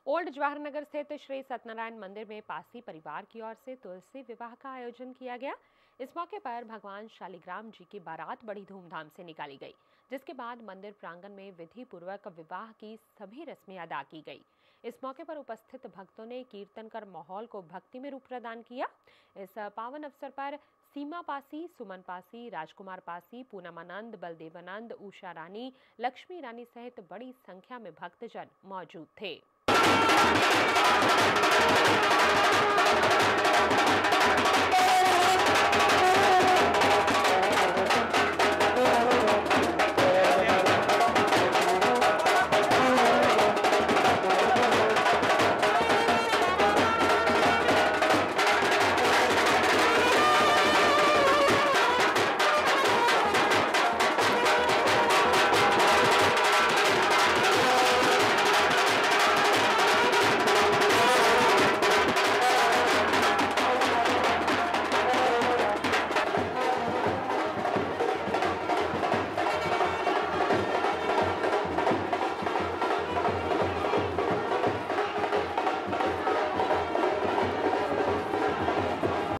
Old Jawahar Nagar स्थित श्री सत्यनारायण मंदिर में पासी परिवार की ओर से तुलसी विवाह का आयोजन किया गया। इस मौके पर भगवान शालिग्राम जी की बारात बड़ी धूमधाम से निकाली गई, जिसके बाद मंदिर प्रांगण में विधि पूर्वक विवाह की सभी रस्में अदा की गई। इस मौके पर उपस्थित भक्तों ने कीर्तन कर माहौल को भक्ति में रूप प्रदान किया। इस पावन अवसर पर सीमा पासी, सुमन पासी, राजकुमार पासी, पूनमानंद, बलदेवानंद, उषा रानी, लक्ष्मी रानी सहित बड़ी संख्या में भक्तजन मौजूद थे।